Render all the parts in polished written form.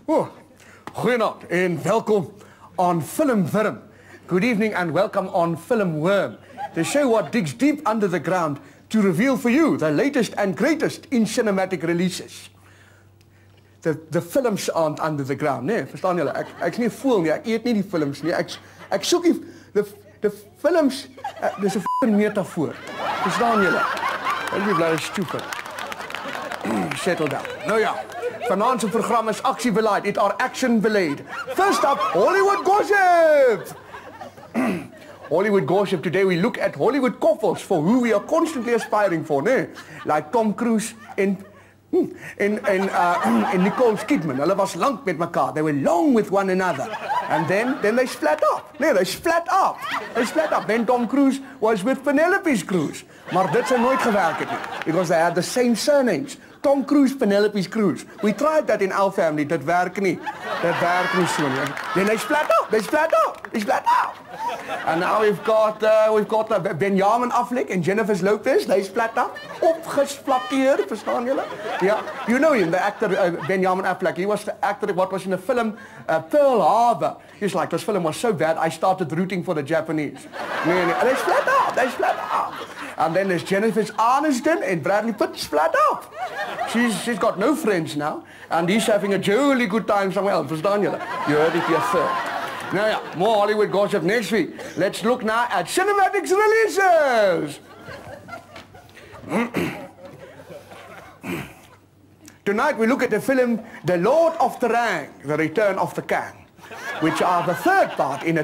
Oh, goeienaand en welkom on Film Worm. Good evening and welcome on Film Worm, the show what digs deep under the ground to reveal for you the latest and greatest in cinematic releases. The films aren't under the ground, nee, verstaan julle? Ek's nie 'n fool nie, ek eet nie die films nie. Ek soek die films, dis 'n f***ing metafoor. Verstaan julle? Don't be bloody stupid. Settle down. Nou ja, vanaand se program is aksiebeleid, it are action beleid. First up, Hollywood gossip. Hollywood gossip. Today we look at Hollywood couples for who we are constantly aspiring for, nee? Like Tom Cruise and Nicole Kidman. Hulle was lank met mekaar. They were long with one another. And then they split up. Nee, they split up. They split up. Then Tom Cruise was with Penelope Cruz. Maar dit sou nooit gewerk het nie. Because they had the same surnames. Tom Cruise, Penelope Cruz. We tried that in our family. Dit werk nie. Dit werk nie so nie. Then they split up. They split up. They split up. And now we've got Benjamin Affleck and Jennifer Lopez. They split up. Opgesplakkeer, verstaan julle? Yeah. You know him, the actor Benjamin Affleck. He was the actor what was in the film Pearl Harbor. He's like, this film was so bad, I started rooting for the Japanese. Nee. They split up. They split up. And then there's Jennifer Aniston and Bradley Pitt split up. She's got no friends now, and he's having a jolly good time somewhere else. Verstaan julle? You heard it here first. Now yeah, more Hollywood gossip next week. Let's look now at cinematics releases. Tonight we look at the film The Lord of the Rings, The Return of the King, which are the third part in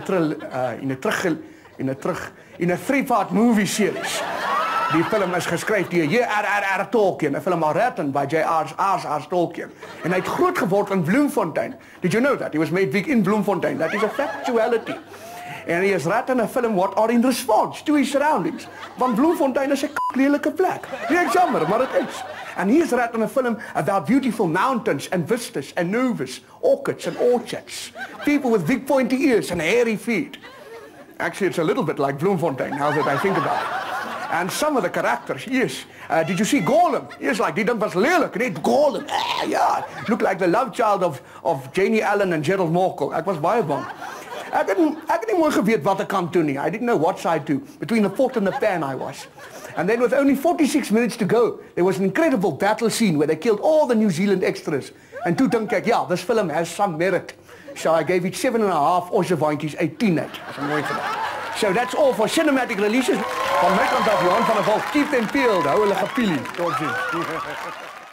a three-part movie series. Die film is geskryf deur J.R.R. Tolkien, 'n film written by J.R.R. Tolkien. En hy het groot geword in Bloemfontein. Did you know that? He was made big in Bloemfontein. That is a factuality. And he has written a film what are in response to his surroundings. Want Bloemfontein is 'n lelike plek. Nie jammer, maar dit is. And he has written a film about beautiful mountains and vistas and novas, orchids and orchards. People with big pointy ears and hairy feet. Actually, it's a little bit like Bloemfontein, now that I think about it. And some of the characters, yes. Did you see Gollum? Yes, like, die ding was lelijk, net Gollum. Yeah, looked like the love child of Janie Allen and Gerald Morkel. Ek was baie bang. Ek het nie mooi geweet wat ek kan doen nie. I didn't know what side to. Between the pot and the pan I was. And then with only 46 minutes to go, there was an incredible battle scene where they killed all the New Zealand extras. And toe dink ek, yeah, this film has some merit. So I gave it 7.5 Ossewaantjies uit 10 uit. Dis 'n mooi film. So that's all for cinematic releases. Van my kant af, Johan van der Walt, keep them peeled. Hou hulle gepielie. Tot ziens.